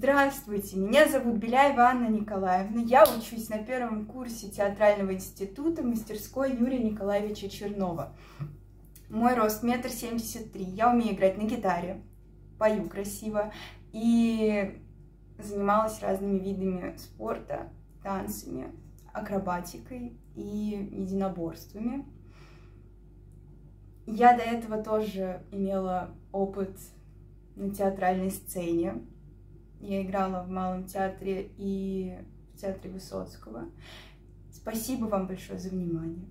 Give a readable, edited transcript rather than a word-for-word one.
Здравствуйте, меня зовут Беляева Анна Николаевна. Я учусь на первом курсе театрального института мастерской Юрия Николаевича Чернова. Мой рост 1,73 м. Я умею играть на гитаре, пою красиво и занималась разными видами спорта, танцами, акробатикой и единоборствами. Я до этого тоже имела опыт на театральной сцене. Я играла в Малом театре и в театре Высоцкого. Спасибо вам большое за внимание.